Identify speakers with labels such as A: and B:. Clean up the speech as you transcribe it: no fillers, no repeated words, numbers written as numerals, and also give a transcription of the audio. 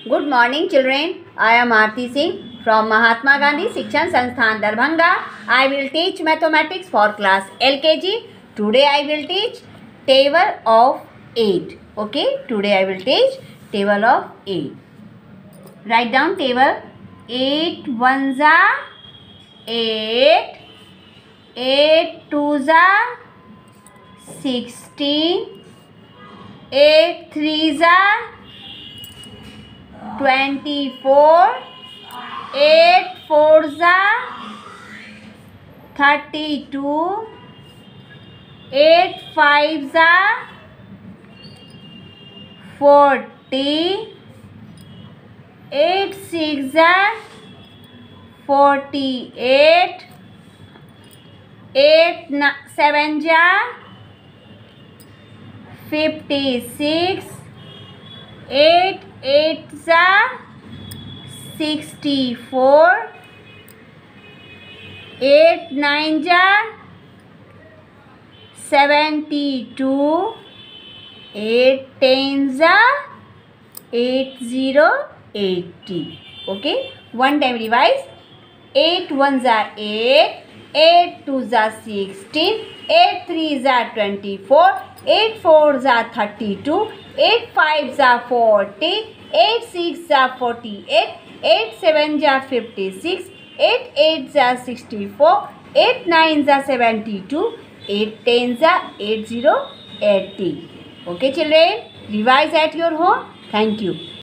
A: Good morning, children. I am Aarti Singh from Mahatma Gandhi Shikshan Sansthan Darbhanga. I will teach mathematics for class LKG. Today I will teach table of 8. Okay, today I will teach table of 8. Write down table. 8 ones are 8, 8 twos are 16, 8 threes are 24, 8 fours are 32, 8 fives are 40, 8 sixes are 48, 8 sevens are 56, 8 eights are 64, 8 nines are 72, 8 tens are 80. Okay, one time revise. 8 ones are 8, 8 twos are 16, 8 threes are 24, 8 fours are 32, 8 fives are 40, 8 sixes are 48, 8 sevens are 56, 8 eights are 64, 8 nines are 72, 8 tens are 80. Okay, children, revise at your home. Thank you.